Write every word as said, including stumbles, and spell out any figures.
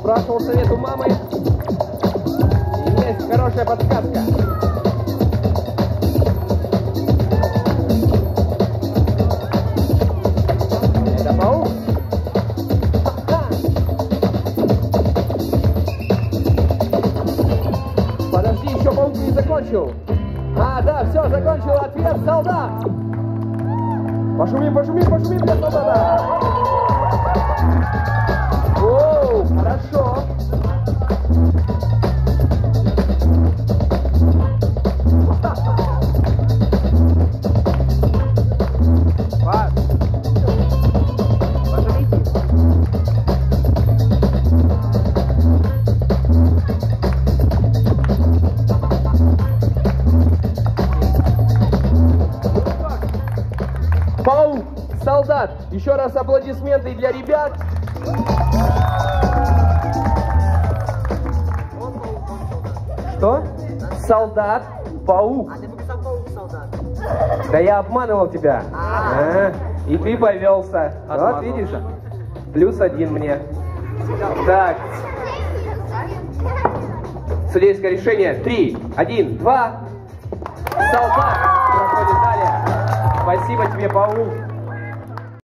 спрашивал совет у мамы. Есть хорошая подсказка. Это паук? Подожди, еще паук не закончил. А, да, все, закончил. Ответ солдат. Пошумим, пошумим, пошумим для солдата. Оу, хорошо. Паш, пошумите. Паук, солдат. Еще раз аплодисменты для ребят. Что? Солдат, паук. А ты написал паук, солдат. Да я обманывал тебя. А. А, и ты повелся. Вот видишь? Плюс один мне. Так. Судейское решение. Три, один, два. Солдат проходит далее. Спасибо тебе, паук.